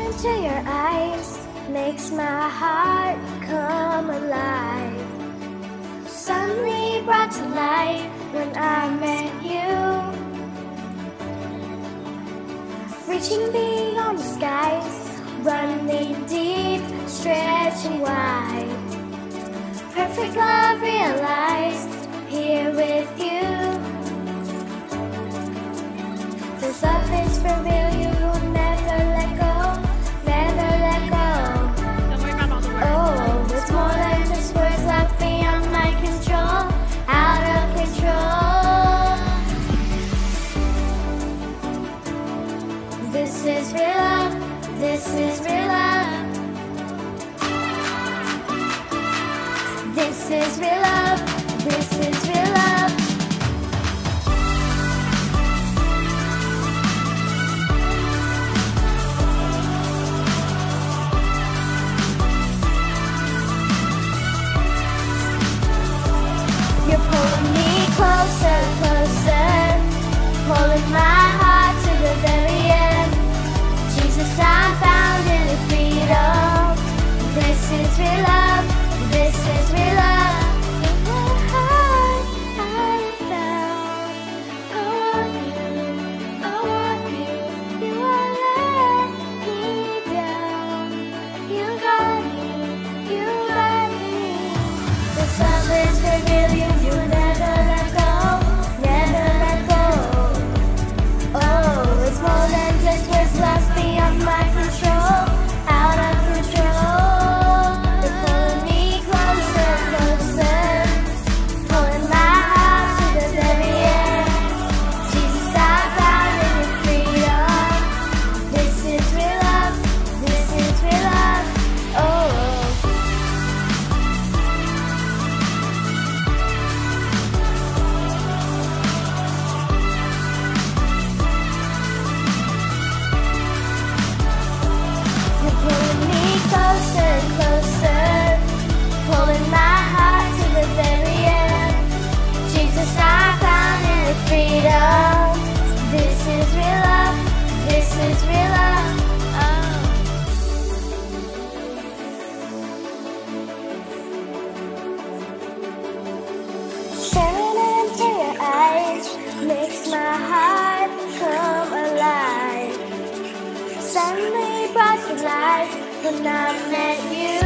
into your eyes makes my heart come alive. Suddenly brought to life when I met you. Reaching beyond the skies, running deep, stretching wide. Perfect love realized here with you. This love is for real, you will never let go, never let go. Don't worry about all the words. Oh, it's more than just words, left beyond my control, out of control. This is real love, this is real love. This is real love, this is real love. You're pulling me closer, closer, pulling my heart to the very end. Jesus, I'm found in your freedom. This is real love, this is real love. In my heart I found. I want you, you won't let me down. You got me, you got me. This love is for real, you never let go, never let go. Oh, it's more than just words, left beyond my control, out of control. You're pulling me closer, closer, pulling my heart to the very end. Jesus, I'm found in your freedom. This is real love, this is real love. Oh. You're pulling me closer, closer, pulling my heart to the very end. Jesus, I found in your freedom. This is real love, this is real love. Oh. Staring into your eyes makes my heart come alive. Suddenly brought to life when I met you.